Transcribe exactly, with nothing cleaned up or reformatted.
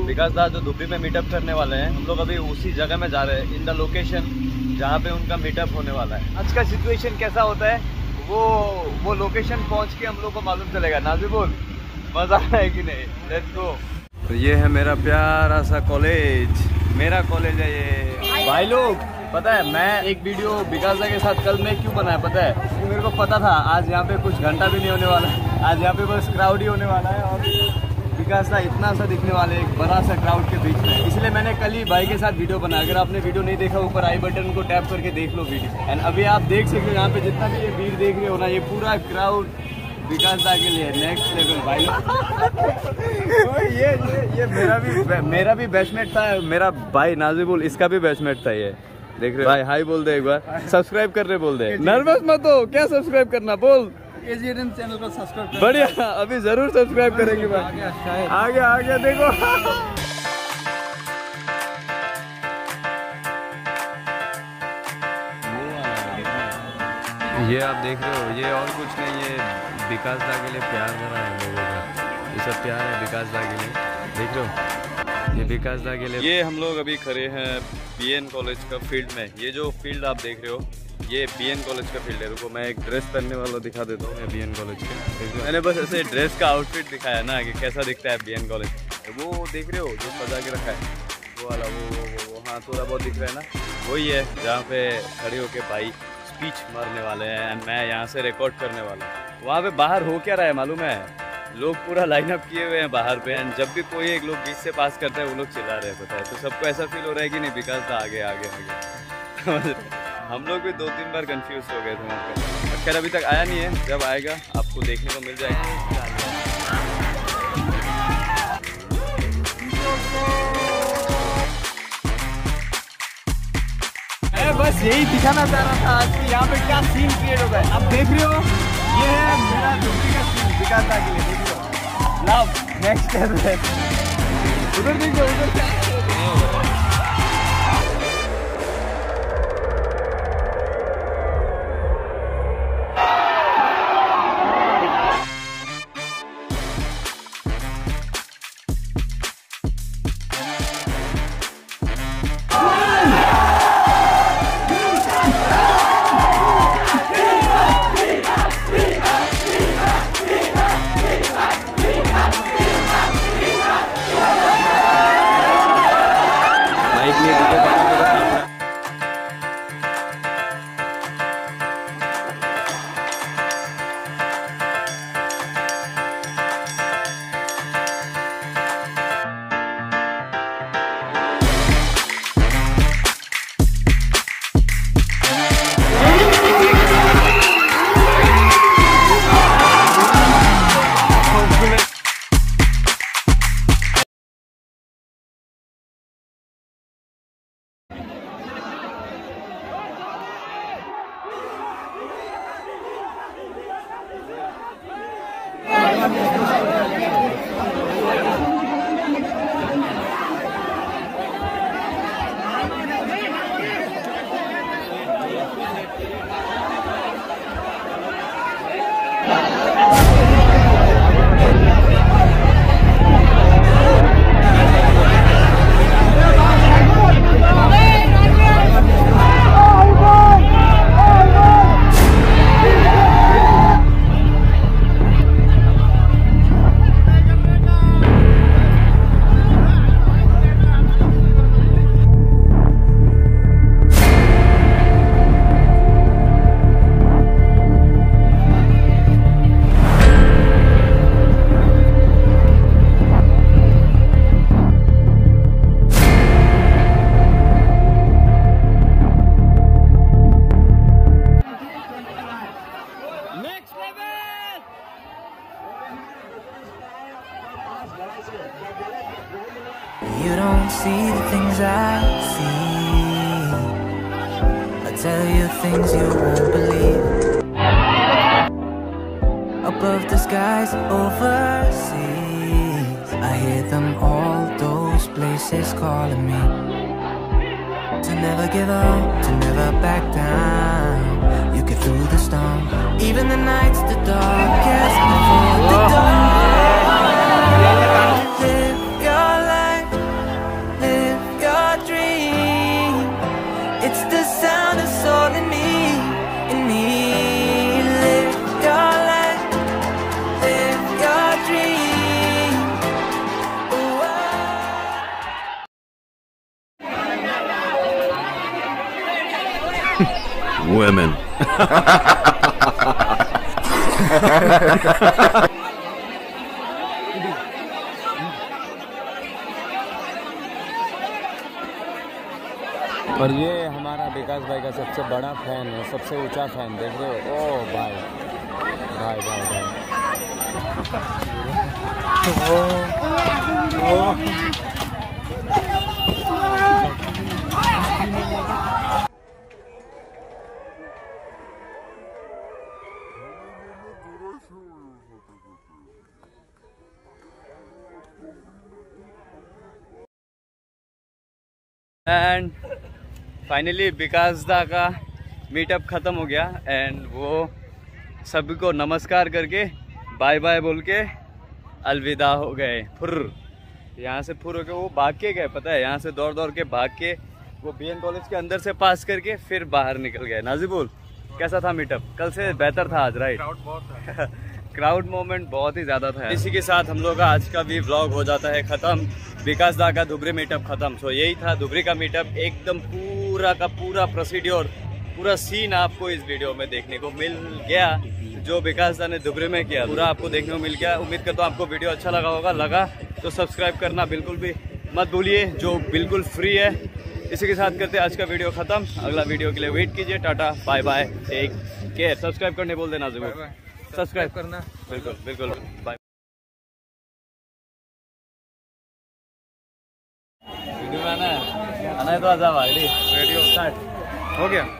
विकास दा जो दुबई में मीटअप करने वाले हैं, हम लोग अभी उसी जगह में जा रहे हैं, इन द लोकेशन जहाँ पे उनका मीटअप होने वाला है। आज का सिचुएशन कैसा होता है वो वो लोकेशन पहुँच के हम लोग को मालूम चलेगा। नाज़ी बोल, मजा है कि नहीं? Let's go. तो ये है मेरा प्यारा सा कॉलेज, मेरा कॉलेज है ये। भाई लोग पता है मैं एक वीडियो विकास दा के साथ कल मैं क्यों बनाया पता है? तो मेरे को पता था आज यहाँ पे कुछ घंटा भी नहीं होने वाला है, आज यहाँ पे बस क्राउड ही होने वाला है और विकास दा इतना सा दिखने वाले एक बड़ा सा क्राउड के बीच में। इसलिए मैंने कल ही भाई के साथ वीडियो बनाया। अगर आपने वीडियो नहीं देखा ऊपर आई बटन को टैप करके देख लो वीडियो। एंड अभी आप देख सकते हो यहाँ पे जितना भी ये भीड़ देख रहे हो ना, ये पूरा क्राउड विकास दा के लिए नेक्स्ट लेवल भाई। ये ये ये मेरा भी मेरा भी बैचमेट था, मेरा भाई नाज़िबुल, इसका भी बैचमेट था ये। देख रहे भाई, हाई बोल दे एक बार, सब्सक्राइब कर रहे बोल दे। नर्वस मत हो, क्या सब्सक्राइब करना बोल। एजीएम चैनल को सब्सक्राइब बढ़िया, अभी जरूर सब्सक्राइब करेंगे भाई। आगे आगे देखो। ये आप देख रहे हो, ये और कुछ नहीं, ये विकास दा के लिए प्यार भरा है लोगों का। ये सब प्यार है विकास दा के लिए, देख रहे हो, ये विकास दा के लिए। ये हम लोग अभी खड़े हैं बीएन कॉलेज का फील्ड में। ये जो फील्ड आप देख रहे हो ये बीएन कॉलेज का फील्ड है। रुको मैं एक ड्रेस पहनने वाला दिखा देता हूँ बीएन कॉलेज के। मैंने बस ऐसे ड्रेस का आउटफिट दिखाया ना कि कैसा दिखता है बीएन कॉलेज। तो वो देख रहे हो जो सजा के रखा है वो वाला, वो वो वो, वो हाँ थोड़ा बहुत दिख रहा है ना, वही है जहाँ पे खड़े होके भाई स्पीच मारने वाले हैं एंड मैं यहाँ से रिकॉर्ड करने वाला हूँ। वहाँ पे बाहर हो क्या रहा है मालूम है? लोग पूरा लाइन अप किए हुए हैं बाहर पे एंड जब भी कोई एक लोग बीच से पास करता है वो लोग चिल्ला रहे हैं, पता है? तो सबको ऐसा फील हो रहा है कि नहीं विकास दा आगे आगे आगे। हम लोग भी दो तीन बार कंफ्यूज हो गए थे वहाँ पे। खैर अभी तक आया नहीं है, जब आएगा आपको देखने को मिल जाएगा। मैं बस यही दिखाना चाह रहा था आज कि यहाँ पे क्या सीन क्रिएट होता है। आप देख रहे हो ये है मेरा दुबई का सीन विकास दा के लिए, देख रहे हो। लव नेक्स्ट है, उधर देखो उधर क्या You don't see the things I see. I tell you things you won't believe. Above the skies overseas, I hear them all, those places calling me. To never give up, to never back down. You get through the storm, even the nights the darkest before the dawn. Live your life women. और ये हमारा विकास भाई का सबसे बड़ा fan है, सबसे ऊंचा फैन, देख रहे हो? ओ भाई भाई भाई भाई ओ, ओ। एंड फाइनली विकास दा का मीटअप ख़त्म हो गया एंड वो सभी को नमस्कार करके बाय बाय बोल के अलविदा हो गए। फुर यहाँ से फुर हो के वो भाग के गए, पता है, यहाँ से दौड़ दौड़ के भाग के वो बीएन कॉलेज के अंदर से पास करके फिर बाहर निकल गए। नाजिबुल, कैसा था मीटअप? कल से बेहतर था आज, राइट? क्राउड बहुत था। क्राउड मोमेंट बहुत ही ज़्यादा था। इसी के साथ हम लोग का आज का भी व्लॉग हो जाता है ख़त्म। विकास दा का धुबरी मीटअप खत्म। सो यही था धुबरी का मीटअप, एकदम पूरा का पूरा प्रोसीड्योर, पूरा सीन आपको इस वीडियो में देखने को मिल गया। जो विकास दा ने धुबरी में किया पूरा आपको देखने को मिल गया। उम्मीद करता हूँ आपको वीडियो अच्छा लगा होगा। लगा तो सब्सक्राइब करना बिल्कुल भी मत भूलिए, जो बिल्कुल फ्री है। इसी के साथ करते आज का वीडियो खत्म। अगला वीडियो के लिए वेट कीजिए। Tata bye bye, take care. Subscribe करने बोल देना जरूर, सब्सक्राइब करना। बिल्कुल बिल्कुल, बाय। वीडियो में आना है, आना है तो आजा भाई। रेडियो स्टार्ट हो गया।